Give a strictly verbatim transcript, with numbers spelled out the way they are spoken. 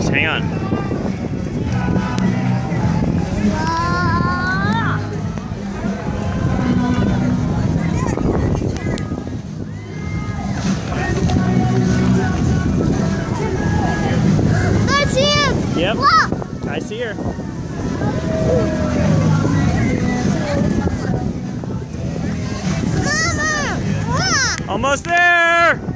Just hang on. That's him! Yep. Look! I see her. Mama! Look! Almost there!